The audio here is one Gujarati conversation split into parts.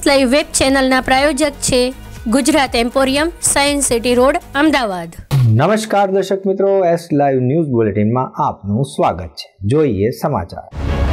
લાઈવ વેબ ચેનલના પ્રાયોજક છે Gujarat emporium, science city road, Ahmedabad. નમસ્કાર દર્શક મિત્રો, એસ લાઈવ ન્યૂઝ બુલેટિનમાં આપનું સ્વાગત છે। જોઈએ સમાચાર।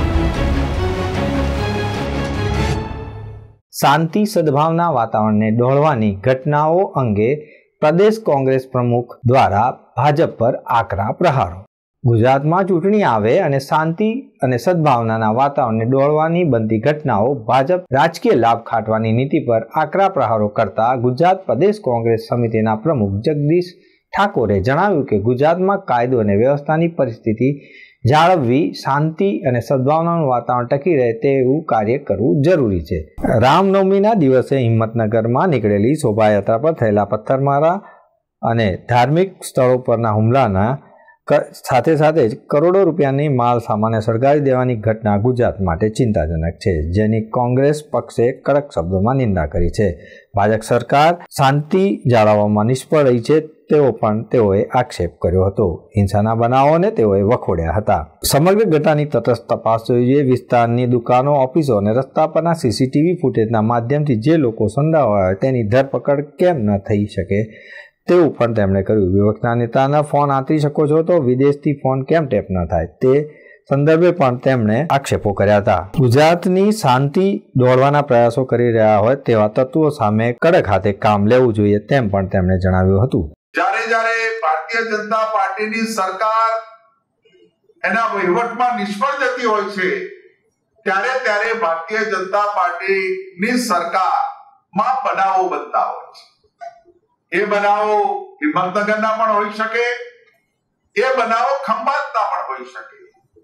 શાંતિ સદભાવના વાતાવરણને ડહોળવાની ઘટનાઓ અંગે પ્રદેશ કોંગ્રેસ પ્રમુખ દ્વારા ભાજપ પર આકરા પ્રહારો। ગુજરાતમાં ચૂંટણી આવે અને શાંતિ અને સદભાવનાના વાતાવરણને ડહોળવાની બનતી ઘટનાઓ ભાજપ રાજકીય લાભ ખાટવાની નીતિ પર આકરા પ્રહારો કરતા ગુજરાત પ્રદેશ કોંગ્રેસ સમિતિના પ્રમુખ જગદીશ ઠાકોરે જણાવ્યું કે ગુજરાતમાં કાયદો અને વ્યવસ્થાની પરિસ્થિતિ જાળવવી, શાંતિ અને સદભાવનાનું વાતાવરણ ટકી રહે તેવું કાર્ય કરવું જરૂરી છે। રામનવમીના દિવસે હિંમતનગરમાં નીકળેલી શોભાયાત્રા પર થયેલા પથ્થરમારા અને ધાર્મિક સ્થળો પરના હુમલાના સાથે સાથે જ કરોડો રૂપિયાની માલ સામાને સળગાવી દેવાની ઘટના ગુજરાત માટે ચિંતાજનક છે, જેની કોંગ્રેસ પક્ષે કડક શબ્દોમાં નિંદા કરી છે। ભાજપ સરકાર શાંતિ જાળવવામાં નિષ્ફળ રહી છે તેવો પણ તેઓએ આક્ષેપ કર્યો હતો। હિંસાના બનાવોને તેઓએ વખોડ્યા હતા। સમગ્ર ઘટનાની તટસ્થ તપાસ જોઈએ। વિસ્તારની દુકાનો, ઓફિસો અને રસ્તા પરના સીસીટીવી ફૂટેજના માધ્યમથી જે લોકો સંડોવાયા હોય તેની ધરપકડ કેમ ન થઈ શકે તેવું પણ તેમણે કહ્યું। વિપક્ષના નેતાના ફોન આંતરી શકો છો તો વિદેશથી ફોન કેમ ટેપ ન થાય તે સંદર્ભે પણ તેમણે આક્ષેપો કર્યા હતા। ગુજરાતની શાંતિ દોડવાના પ્રયાસો કરી રહ્યા હોય તેવા તત્વો સામે કડક હાથે કામ લેવું જોઈએ તેમ પણ તેમણે જણાવ્યું હતું। જ્યારે ભારતીય જનતા પાર્ટીની સરકાર એના વહીવટમાં નિષ્ફળ જતી હોય છે ત્યારે ભારતીય જનતા પાર્ટીની સરકારમાં બનાવો બનતા હોય છે। એ બનાવો હિંમતનગરના પણ હોઈ શકે, એ બનાવો ખંભાતના પણ હોઈ શકે।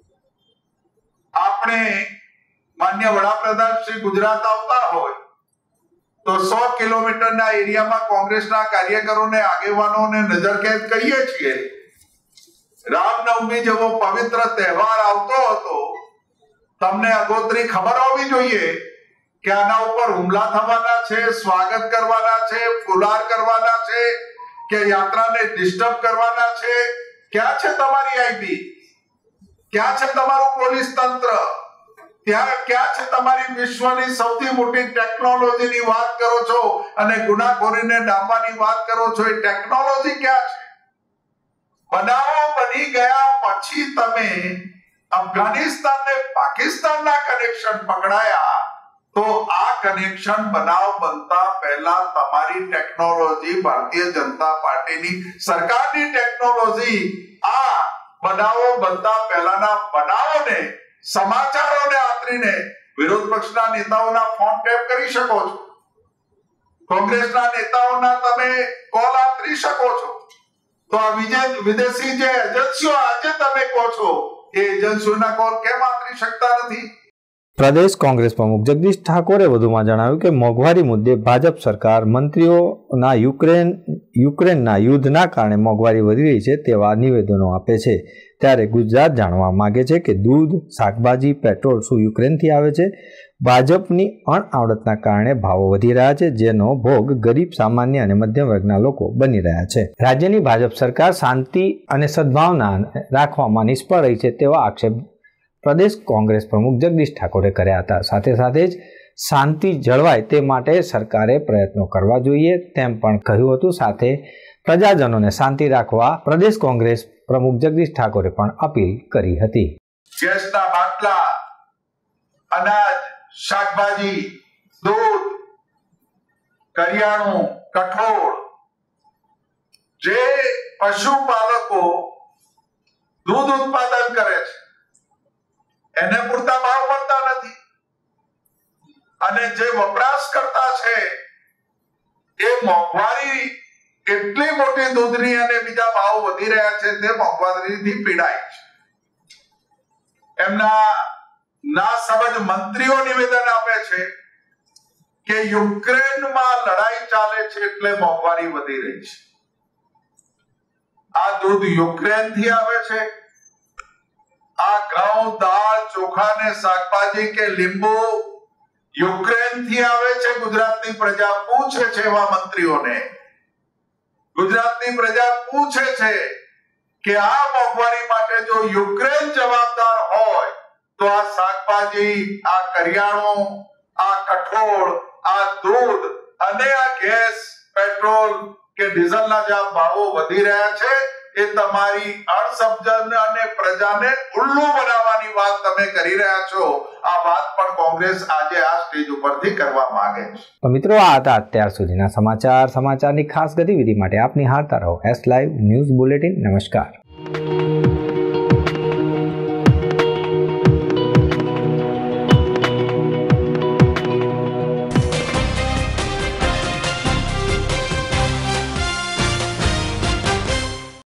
આપણે માન્ય વડાપ્રધાન શ્રી ગુજરાત આવતા હોય તો 100 કિલોમીટરના એરિયામાં કોંગ્રેસના કાર્યકરોને, આગેવાનોને નજરકેદ કરીએ છીએ। રામનવમી જેવો પવિત્ર તહેવાર આવતો હતો, તમને અગોતરી ખબર હોવી જોઈએ કે આના ઉપર હુમલા થવાના છે, સ્વાગત કરવાના છે, ફુલાર કરવાના છે કે યાત્રાને ડિસ્ટર્બ કરવાના છે। ક્યાં છે તમારી આઈબી? ક્યાં છે તમારું પોલીસ તંત્ર? ક્યાં છે તમારી વિશ્વની સૌથી મોટી ટેકનોલોજીની વાત કરો છો અને ગુનાખોરીને ડામવાની વાત કરો છો? એ ટેકનોલોજી ક્યાં છે? બનાવો બની ગયા પછી તમે અફઘાનિસ્તાન ને પાકિસ્તાનના કનેક્શન પકડાયા તો આ કનેક્શન બનાવ બનતા પહેલા તમારી ટેકનોલોજી, ભારતીય જનતા પાર્ટીની સરકારની ટેકનોલોજી આ બનાવો બનતા પહેલાના બનાવોને, સમાચારોને આંતરીને વિરોધ પક્ષના નેતાઓના ફોન ટેપ કરી શકો છો, કોંગ્રેસના નેતાઓના તમે કોલ આંતરી શકો છો। તો આ વિદેશી જે એજન્સીઓ આજે તમે કહો છો એ એજન્સીઓના કોલ કેમ આંતરી શકતા નથી? પ્રદેશ કોંગ્રેસ પ્રમુખ જગદીશ ઠાકોરે વધુમાં જણાવ્યું કે મોંઘવારી મુદ્દે ભાજપ સરકાર મંત્રીઓના યુક્રેનના યુદ્ધના કારણે મોંઘવારી વધી રહી છે તેવા નિવેદનો આપે છે, ત્યારે ગુજરાત જાણવા માંગે છે કે દૂધ, શાકભાજી, પેટ્રોલ શું યુક્રેનથી આવે છે? ભાજપની અણઆવડતના કારણે ભાવો વધી રહ્યા છે, જેનો ભોગ ગરીબ, સામાન્ય અને મધ્યમ વર્ગના લોકો બની રહ્યા છે। રાજ્યની ભાજપ સરકાર શાંતિ અને સદભાવના રાખવામાં નિષ્ફળ રહી છે તેવા આક્ષેપ પ્રદેશ કોંગ્રેસ પ્રમુખ જગદીશ ઠાકોરે કર્યા હતા। સાથે સાથે જ શાંતિ જળવાય તે માટે સરકારે પ્રયત્નો કરવા જોઈએ તેમ પણ કહ્યું હતું। સાથે પ્રજાજનોને શાંતિ રાખવા પ્રદેશ કોંગ્રેસ પ્રમુખ જગદીશ ઠાકોરે પણ અપીલ કરી હતી। ગેસના બાટલા, અનાજ, શાકભાજી, દૂધ, કરિયાણું, કઠોળ, જે પશુપાલકો દૂધ ઉત્પાદન કરે છે એને પૂરતા ભાવ મળતા નથી અને જે વપરાશકર્તા છે એ મોંઘવારી એટલી મોટી દૂધની અને બીજા ભાવ વધી રહ્યા છે તે મોંઘવારીથી પીડાય છે। એમના ના સમજ મંત્રીઓ નિવેદન આપે છે કે યુક્રેનમાં લડાઈ ચાલે છે એટલે મોંઘવારી વધી રહી છે। આ દૂધ યુક્રેનથી આવે છે, આ ઘઉં, દાળ, ચોખા ને શાકભાજી કે લીંબુ યુક્રેનથી આવે છે? ગુજરાતની પ્રજા પૂછે છે એવા મંત્રીઓને, ગુજરાતની પ્રજા પૂછે છે કે આ મોંઘવારી માટે જો યુક્રેન જવાબદાર હોય તો આ શાકભાજી, આ કરિયાણું, આ કઠોળ આ દૂધ અને આ ગેસ, પેટ્રોલ કે ડીઝલના જે ભાવો વધી રહ્યા છે એ તમારી અણસમજણ અને પ્રજાને ઉલ્લુ બનાવવાની વાત તમે કરી રહ્યા છો. આ વાત પણ કોંગ્રેસ આજે આ સ્ટેજ ઉપરથી કરવા માંગે છે. તો મિત્રો, આ હતા અત્યાર સુધીના સમાચારની ખાસ ગતિવિધિ માટે આપ નિહાળતા રહો S Live ન્યૂઝ બુલેટિન. નમસ્કાર.